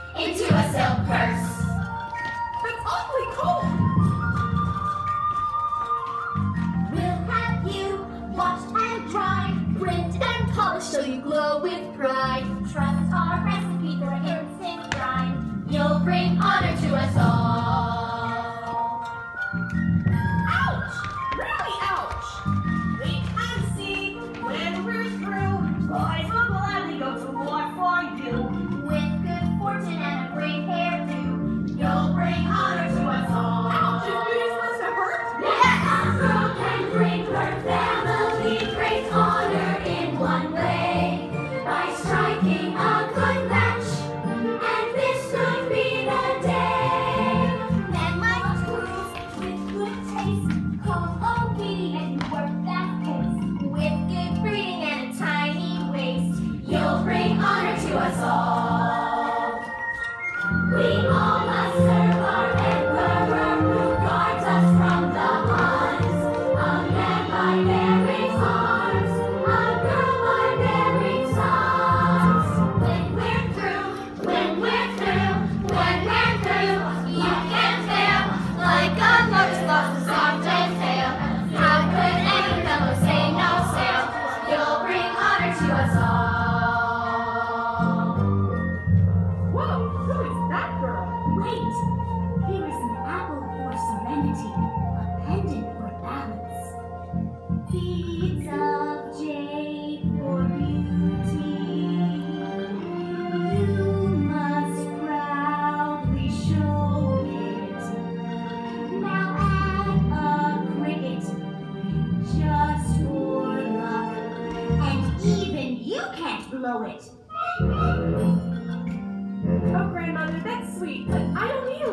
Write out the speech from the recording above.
into a silk purse. That's awfully cold. We'll have you washed and dried, rinsed and polished so you glow with pride. Trust our recipe for instant grind. You'll bring honor to us all. Ouch! Really ouch! We can see when we're through. Boys will gladly go to war for you. With good fortune and a great hairdo, you'll bring honor to us all. Ouch! Is beauty supposed to hurt? Yes! A girl can bring her family great honor in one way, by striking a good match, and this could be the day. Men like fools with good taste, comb obedient and work that pace. With good breeding and a tiny waist, you'll bring honor to us all. We all must serve our emperor who guards us from the Huns. A man by bearing arms, a girl by bearing sons. When we're through, when we're through, when we're through, you can fail like a locust lost a soft and tail. How could any fellow say no sail? You'll bring honor to us all. Whoa, who is that girl? Wait, here is an apple for serenity, a pendant for balance. Beads of jade for beauty. You must proudly show it. Now add a cricket, just for luck, and even you can't blow it. Oh, grandmother, that's sweet, but I don't need